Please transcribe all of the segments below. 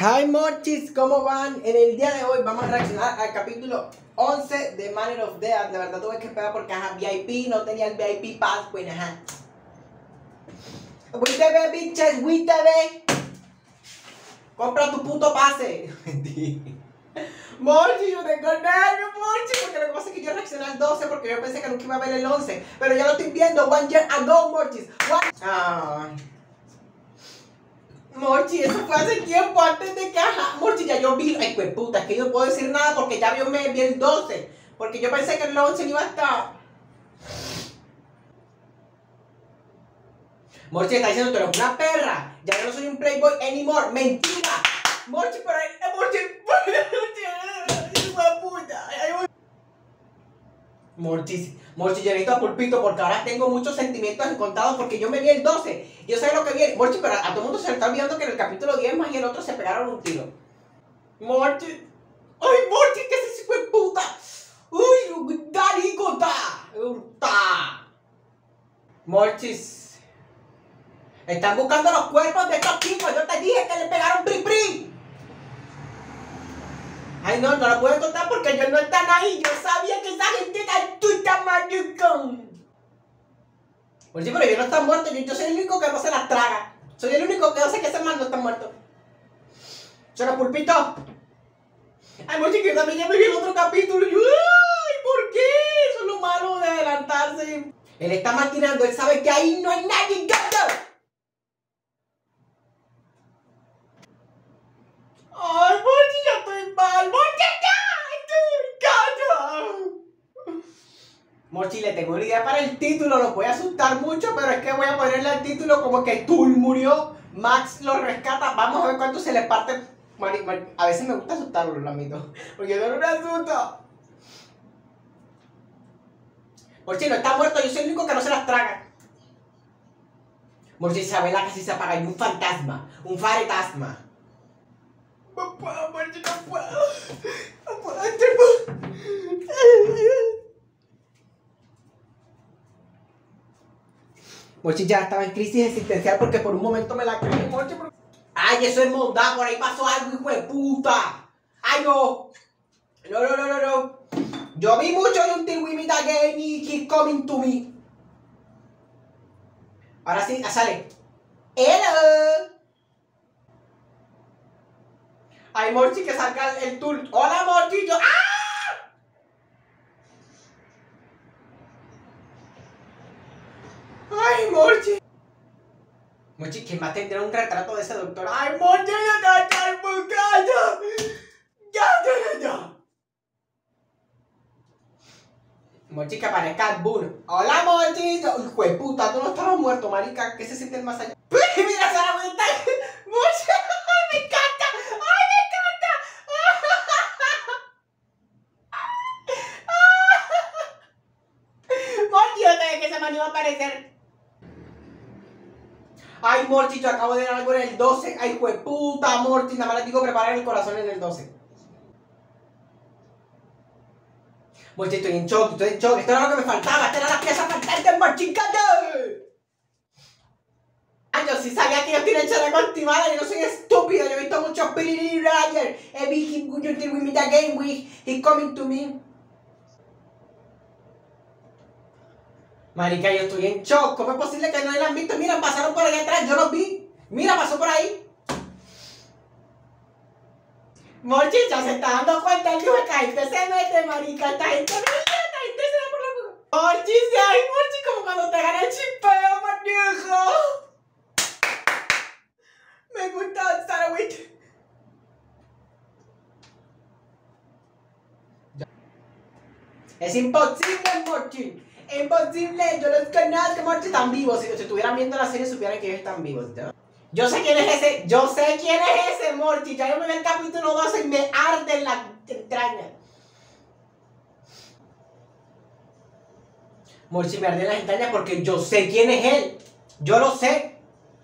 Hi Morchis, ¿cómo van? En el día de hoy vamos a reaccionar al capítulo 11 de Manner of Death. La verdad tuve que esperar porque ajá, VIP, no tenía el VIP Pass, pues ajá. We TV, bitches, we TV. Compra tu puto pase. Morchi, yo tengo nervios, Morchi, porque lo que pasa es que yo reaccioné al 12 porque yo pensé que nunca iba a ver el 11. Pero ya lo estoy viendo, 1 year ago, Morchis. Morchi, eso fue hace tiempo, antes de que, ajá, Morchi, ya yo vi, ay, pues puta, es que yo no puedo decir nada porque ya me vi el 12, porque yo pensé que el 11 no iba a estar. Morchi está diciendo, tú eres una perra, ya yo no soy un playboy anymore, mentira. Morchi, pero Morchi, Morchi, yo necesito a Pulpito porque ahora tengo muchos sentimientos encontrados porque yo me vi el 12. Yo sé lo que viene. Morchi, pero a todo el mundo se le está olvidando que en el capítulo 10 más y el otro se pegaron un tiro. Morchi. ¡Ay, Morchi, qué es ese hijo de puta! ¡Uy, darigota! Morchis. Están buscando los cuerpos de estos tipos. Yo te dije que le pegaron pri. Ay, no lo puedo contar porque ellos no están ahí. Yo sabía que esa gente está tuta malucón. Morchi, pero ellos no están muertos. Yo soy el único que no se las traga. Soy el único que no sé que ese man no está muerto. ¿Será Pulpito? Ay, Morchi, que también ya me vi el otro capítulo. Y yo, ay, ¿por qué? Eso es lo malo de adelantarse. Él está maquinando, él sabe que ahí no hay nadie. ¡Gato! Ay, Morchi, ya estoy mal. Morchi, ya. ¡Gato! Morchi, le tengo una idea para el título. Los voy a asustar mucho, pero es que voy a ponerle al título como que Tool murió. Max lo rescata. Vamos a ver cuánto se le parte. A veces me gusta asustarlo, lo admito. Porque no me asusto. Morchi no está muerto, yo soy el único que no se las traga. Morchi, Isabela casi se apaga y un fantasma. Un faretasma. No puedo, Morchi, no puedo. No puedo, Morchi ya estaba en crisis existencial porque por un momento me la creí, Morchi. Ay, eso es maldad, por ahí pasó algo, hijo de puta. Ay, no. No. Yo vi mucho de Until We Meet Again y Keep Coming to Me. Ahora sí, sale. Hello. Ay, Morchi, que salga el tour. Hola, Morchi. Yo. ¡Ah! Ay, Morchi. Morchi, ¿quién va a tener un retrato de ese doctor? Ay, Morchi, ya estoy buscando. Ya. Morchi, que aparezca el Boone. Hola, Morchi. Hijo de puta, tú no estabas muerto, marica. ¿Qué se siente el más allá? Mira, Sara, Morchi, me encanta. Ay, me encanta. Morchi, yo sabía que ese man iba a aparecer. Ay, Morchi, yo acabo de ver algo en el 12. Ay, hijo de puta, Morchi. Nada más les digo preparar el corazón en el 12. Morchi, estoy en shock. Esto era lo que me faltaba. Esta era la pieza faltante, Morchi. Ay, yo sí sabía que ellos tienen chaleco activada. Yo no soy estúpido. Yo he visto muchos Piriri Ryder. Every Until We Meet Again, He's Coming to Me. Marica, yo estoy en shock. ¿Cómo es posible que no la han visto? Mira, pasaron por allá atrás. Yo los vi. Mira, pasó por ahí. Morchi, ya se está dando cuenta. El que se mete, marica. Esta gente se da por la boca. Morchi, ay, Morchi, como cuando te gana el chipeo, maníaco. Me gusta Sara Witt. Es imposible, Morchi. Imposible. Yo los conozco, Morchi. Están vivos. Si estuvieran viendo la serie, supieran que ellos están vivos, ¿no? Yo sé quién es ese. Yo sé quién es ese, Morchi. Ya yo me vi el capítulo 12 y me arde en la entraña. Morchi, me arde en las entrañas porque yo sé quién es él. Yo lo sé.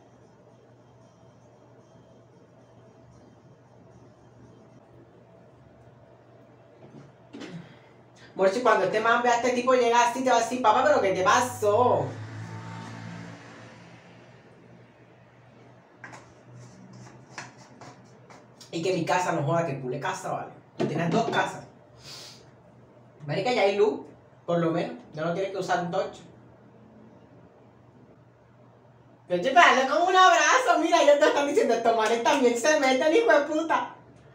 Morchi, cuando este man vea a este tipo llegar así, te va a decir, papá, pero ¿qué te pasó? Y que mi casa no joda, que cule casa, vale. Tú tienes 2 casas. Marica, ya hay luz, por lo menos. Ya no tienes que usar un tocho. Yo te dale como un abrazo, mira, ellos te están diciendo, estos manes también se meten, hijo de puta.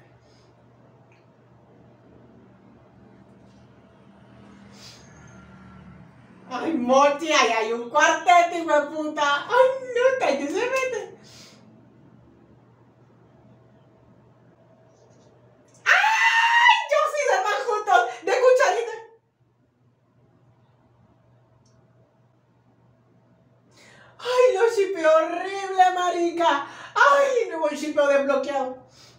Ay, Morty, ahí hay un cuarteto, hijo de puta. Ay, no, también se meten. ¡Ay! Yo sí de más juntos, de cucharita. Ay, lo shipeo horrible, marica. Ay, nuevo shipeo desbloqueado.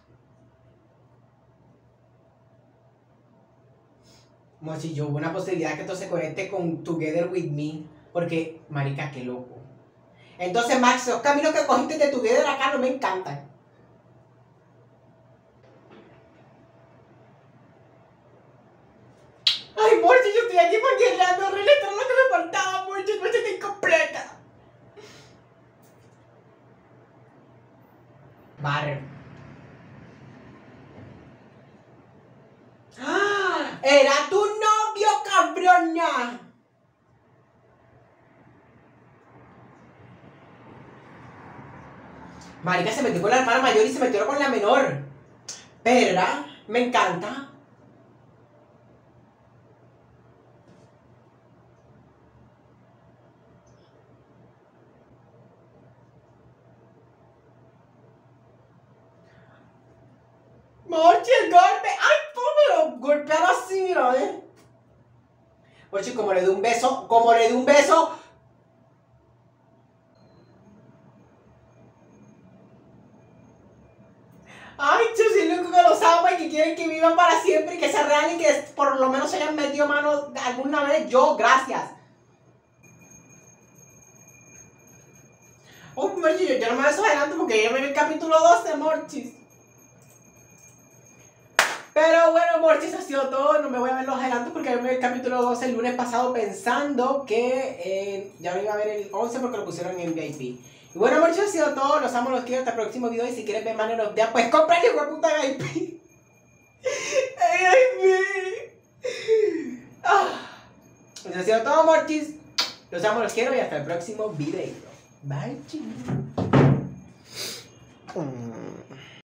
Mochi, yo hubo una posibilidad que esto se conecte con Together With Me. Porque, marica, qué loco. Entonces, Max, los caminos que cogiste de Together acá no me encantan. Ay, Morchi, yo estoy aquí manguereando, horrible, esto es lo que me faltaba, Morchi, Morchi está incompleta. Barrio. ¡Ah! ¡Era tu novio, cabrona! Marica se metió con la hermana mayor y se metió con la menor. Perra, me encanta. Morchi, el golpe. ¡Ay, cómo me lo golpearon así, mira, Morchi, como le doy un beso, como le doy un beso. Ay, yo soy el único que los ama y que quieren que vivan para siempre y que se realen y que por lo menos se hayan metido mano alguna vez. Yo, gracias. Oh, Morchi, yo no me beso adelante porque yo me vi el capítulo 12, Morchis. Pero bueno, Morchis, ha sido todo. No me voy a ver los adelantos porque yo me vi el capítulo 12 el lunes pasado pensando que ya me iba a ver el 11 porque lo pusieron en VIP. Y bueno, Morchis, ha sido todo. Los amo, los quiero. Hasta el próximo video. Y si quieres ver Man of Death, pues cómprale, hueputa VIP. Ay, pues ha sido todo, Morchis. Los amo, los quiero. Y hasta el próximo video. Bye, chicos.